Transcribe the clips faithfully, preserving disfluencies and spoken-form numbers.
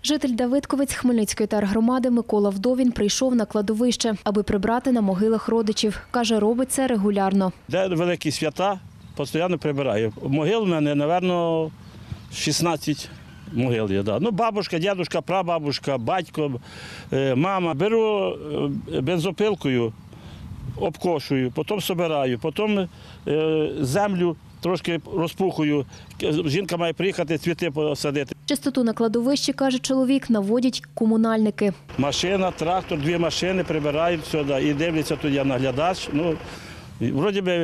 Житель Давидковець Хмельницької тергромади Микола Вдовін прийшов на кладовище, аби прибрати на могилах родичів. Каже, робить це регулярно. Де великі свята, постійно прибираю. Могил у мене, мабуть, шістнадцять могил є. Да. Ну, бабушка, дідусь, прабабушка, батько, мама. Беру бензопилкою, обкошую, потім збираю, потім землю трошки розпухую. Жінка має приїхати, цвіти посадити. Чистоту на кладовищі, каже чоловік, наводять комунальники. Машина, трактор, дві машини прибирають сюди і дивляться тут, я наглядач. Ну, вроді би,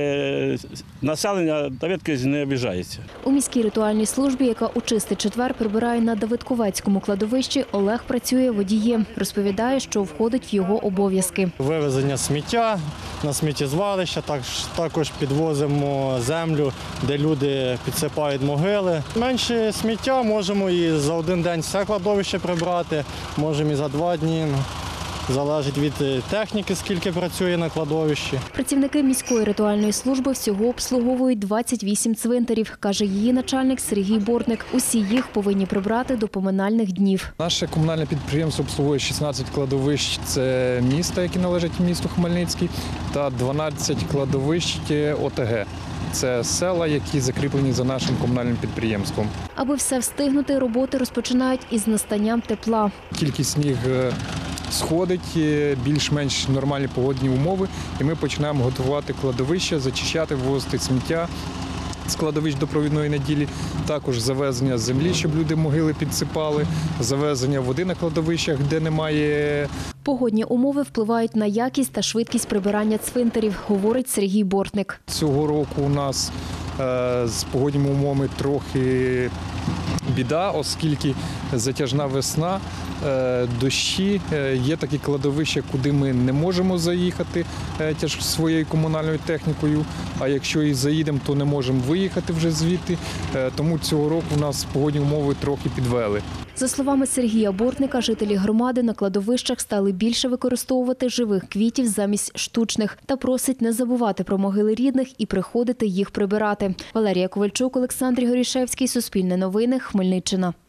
е, населення Давидковець не обіжається. У міській ритуальній службі, яка у чистий четвер прибирає на Давидковецькому кладовищі, Олег працює водієм. Розповідає, що входить в його обов'язки. Вивезення сміття на сміттєзвалища, також підвозимо землю, де люди підсипають могили. Менше сміття можемо і за один день все кладовище прибрати, можемо і за два дні. Залежить від техніки, скільки працює на кладовищі. Працівники міської ритуальної служби всього обслуговують двадцять вісім цвинтарів, каже її начальник Сергій Бортник. Усі їх повинні прибрати до поминальних днів. Наше комунальне підприємство обслуговує шістнадцять кладовищ, це міста, які належать місту Хмельницький, та дванадцять кладовищ О Те Ге. Це села, які закріплені за нашим комунальним підприємством. Аби все встигнути, роботи розпочинають із настанням тепла. Тільки сніг сходить, більш-менш нормальні погодні умови, і ми починаємо готувати кладовища, зачищати, вивозити сміття з кладовищ до провідної неділі, також завезення землі, щоб люди могили підсипали, завезення води на кладовищах, де немає. Погодні умови впливають на якість та швидкість прибирання цвинтарів, говорить Сергій Бортник. Цього року у нас е, з погодніми умовами трохи біда, оскільки затяжна весна, е, дощі, е, є такі кладовища, куди ми не можемо заїхати е, тяж своєю комунальною технікою, а якщо і заїдемо, то не можемо виїхати вже звідти, е, тому цього року у нас погодні умови трохи підвели. За словами Сергія Бортника, жителі громади на кладовищах стали більше використовувати живих квітів замість штучних та просить не забувати про могили рідних і приходити їх прибирати. Валерія Ковальчук, Олександр Горішевський, Суспільне новини, Хмельниччина.